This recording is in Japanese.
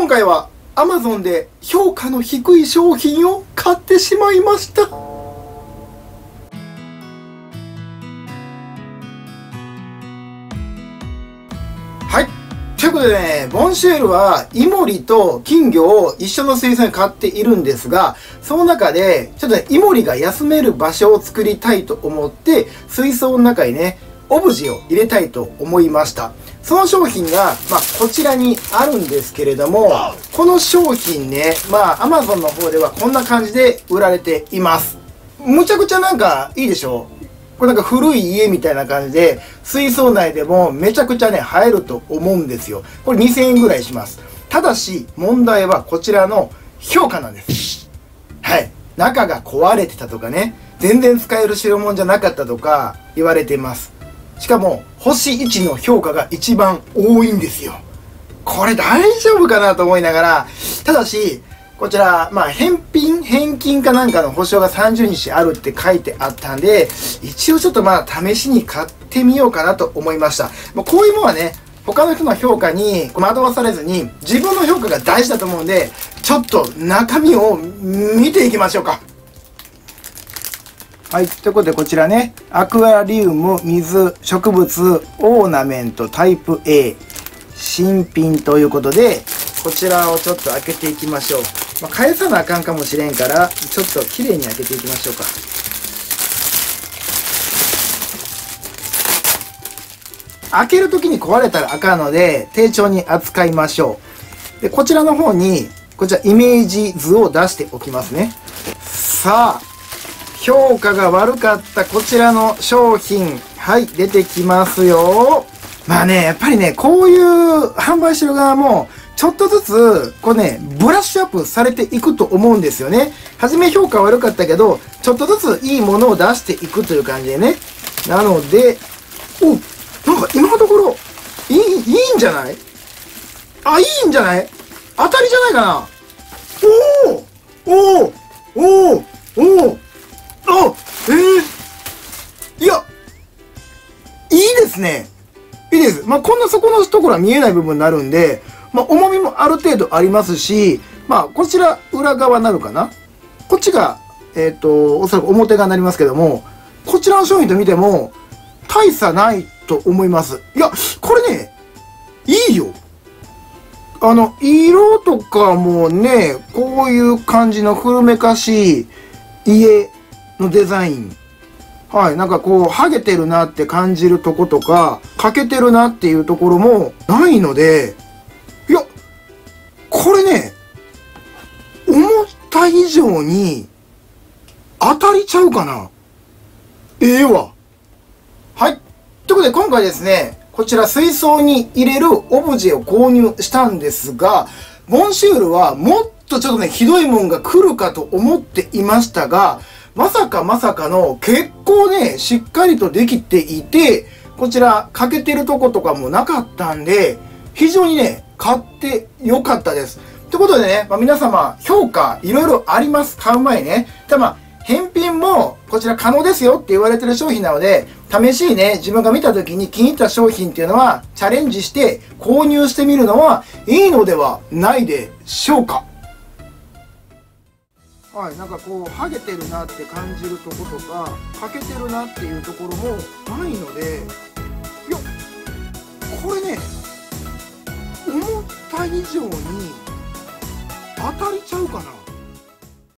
今回は Amazon で評価の低い商品を買ってしまいました。はい。ということでね、ボンシェールはイモリと金魚を一緒の水槽に買っているんですが、その中でちょっとね、イモリが休める場所を作りたいと思って、水槽の中にね、オブジェを入れたいと思いました。その商品が、こちらにあるんですけれども、この商品ね、Amazon の方ではこんな感じで売られています。むちゃくちゃなんかいいでしょ？これなんか古い家みたいな感じで、水槽内でもめちゃくちゃね、映えると思うんですよ。これ2000円ぐらいします。ただし、問題はこちらの評価なんです。はい。中が壊れてたとかね、全然使える代物じゃなかったとか言われています。しかも、星1の評価が一番多いんですよ。これ大丈夫かなと思いながら、ただし、こちら、返金かなんかの保証が30日あるって書いてあったんで、一応ちょっと試しに買ってみようかなと思いました。こういうものはね、他の人の評価に惑わされずに、自分の評価が大事だと思うんで、ちょっと中身を見ていきましょうか。はい。ということで、こちらね、アクアリウム、水、植物、オーナメント、タイプ A、新品ということで、こちらをちょっと開けていきましょう。返さなあかんかもしれんから、ちょっと綺麗に開けていきましょうか。開けるときに壊れたらあかんので、丁重に扱いましょう。で、こちらの方に、こちらイメージ図を出しておきますね。さあ、評価が悪かったこちらの商品。はい、出てきますよ。やっぱりね、こういう販売してる側も、ちょっとずつ、これね、ブラッシュアップされていくと思うんですよね。はじめ評価悪かったけど、ちょっとずついいものを出していくという感じでね。なので、なんか今のところ、いいんじゃない？あ、いいんじゃない？当たりじゃないかな？いや、いいですね。いいです。こんなそこのところは見えない部分になるんで、重みもある程度ありますし、こちら裏側になるかな？こっちが、おそらく表側になりますけども、こちらの商品と見ても、大差ないと思います。いや、これね、いいよ。色とかもね、こういう感じの古めかしい家のデザイン。はい、なんかこう、剥げてるなって感じるとことか、欠けてるなっていうところもないので、いや、これね、思った以上に当たりちゃうかな。ええわ。はい。ということで今回ですね、こちら水槽に入れるオブジェを購入したんですが、ボンシュールはもっとちょっとね、ひどいもんが来るかと思っていましたが、まさかの結構ね、しっかりとできていて、こちら欠けてるとことかもなかったんで、非常にね、買ってよかったです。ということでね、皆様評価いろいろあります。買う前ね。ただ返品もこちら可能ですよって言われてる商品なので、試しにね、自分が見た時に気に入った商品っていうのはチャレンジして購入してみるのはいいのではないでしょうか。はい、なんかこう、剥げてるなって感じるとことか、欠けてるなっていうところもないので、いや、これね、思った以上に当たりちゃうかな。